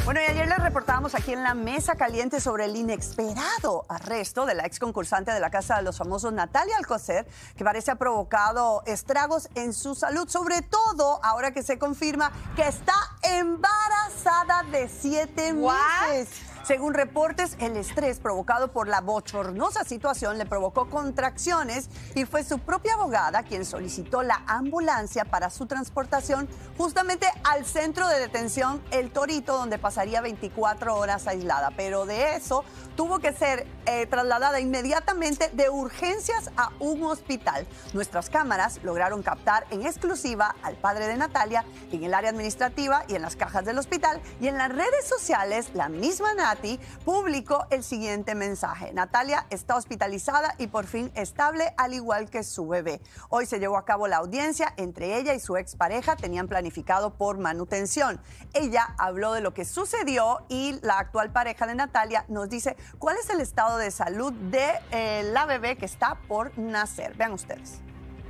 Bueno, y ayer les reportábamos aquí en la Mesa Caliente sobre el inesperado arresto de la ex concursante de la Casa de los Famosos, Natalia Alcocer, que parece ha provocado estragos en su salud, sobre todo ahora que se confirma que está embarazada de 7 meses. Según reportes, el estrés provocado por la bochornosa situación le provocó contracciones y fue su propia abogada quien solicitó la ambulancia para su transportación justamente al centro de detención El Torito, donde pasaría 24 horas aislada. Pero de eso tuvo que ser trasladada inmediatamente de urgencias a un hospital. Nuestras cámaras lograron captar en exclusiva al padre de Natalia en el área administrativa y en las cajas del hospital, y en las redes sociales la misma Nati publicó el siguiente mensaje: Natalia está hospitalizada y por fin estable, al igual que su bebé. Hoy se llevó a cabo la audiencia entre ella y su expareja. Tenían planificado por manutención. Ella habló de lo que sucedió y la actual pareja de Natalia nos dice cuál es el estado de salud de la bebé que está por nacer. Vean ustedes.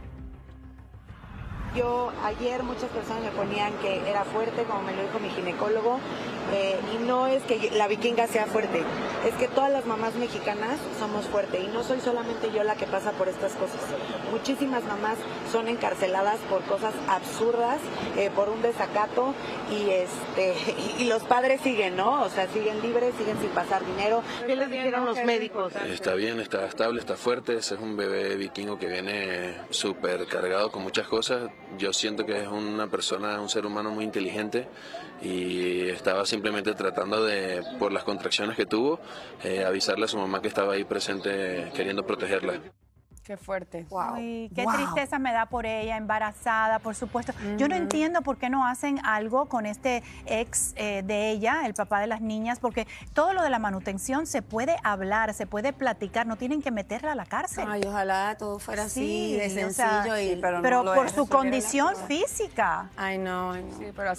Yo ayer muchas personas me ponían que era fuerte, como me lo dijo mi ginecólogo, y no es que la vikinga sea fuerte, es que todas las mamás mexicanas somos fuertes y no soy solamente yo la que pasa por estas cosas. Muchísimas mamás son encarceladas por cosas absurdas, por un desacato, y los padres siguen, ¿no? O sea, siguen libres, siguen sin pasar dinero. ¿Qué les dijeron los médicos? Está bien, está estable, está fuerte. Ese es un bebé vikingo que viene súper cargado con muchas cosas. Yo siento que es una persona, un ser humano muy inteligente, y estaba simplemente tratando de, por las contracciones que tuvo, avisarle a su mamá que estaba ahí presente queriendo protegerla. Qué fuerte. Wow. Ay, qué tristeza me da por ella, embarazada, por supuesto. Yo no entiendo por qué no hacen algo con este ex de ella, el papá de las niñas, porque todo lo de la manutención se puede hablar, se puede platicar, no tienen que meterla a la cárcel. Ay, ojalá todo fuera así, de o sencillo. sea, pero pero no lo por es. su condición física. Ay, no, ay, no. Sí, pero así